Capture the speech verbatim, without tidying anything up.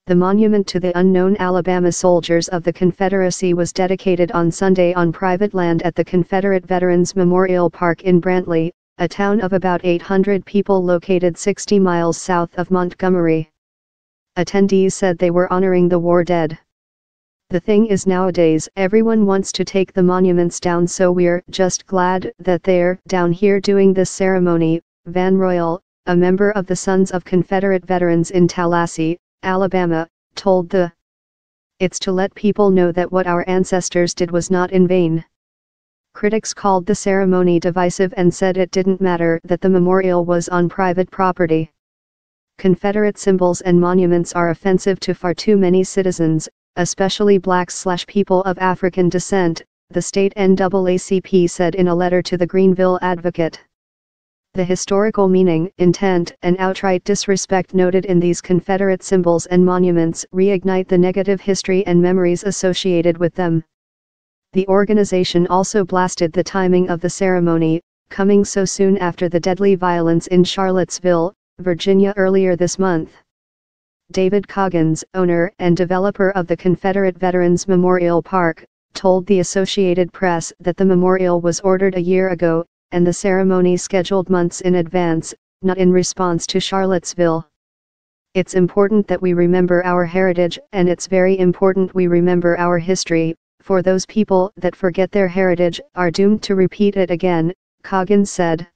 The monument to the unknown Alabama soldiers of the Confederacy was dedicated on Sunday on private land at the Confederate Veterans Memorial Park in Brantley, a town of about eight hundred people located sixty miles south of Montgomery. Attendees said they were honoring the war dead. The thing is, nowadays everyone wants to take the monuments down, so we're just glad that they're down here doing this ceremony. Van Royal, a member of the Sons of Confederate Veterans in Tallahassee, Alabama, told the "It's to let people know that what our ancestors did was not in vain." Critics called the ceremony divisive and said it didn't matter that the memorial was on private property. Confederate symbols and monuments are offensive to far too many citizens, especially blacks/people of African descent, the state N double A C P said in a letter to the Greenville Advocate. The historical meaning, intent, and outright disrespect noted in these Confederate symbols and monuments reignite the negative history and memories associated with them. The organization also blasted the timing of the ceremony, coming so soon after the deadly violence in Charlottesville, Virginia earlier this month. David Coggins, owner and developer of the Confederate Veterans Memorial Park, told the Associated Press that the memorial was ordered a year ago, and the ceremony scheduled months in advance, not in response to Charlottesville. "It's important that we remember our heritage, and it's very important we remember our history, for those people that forget their heritage are doomed to repeat it again," Coggins said.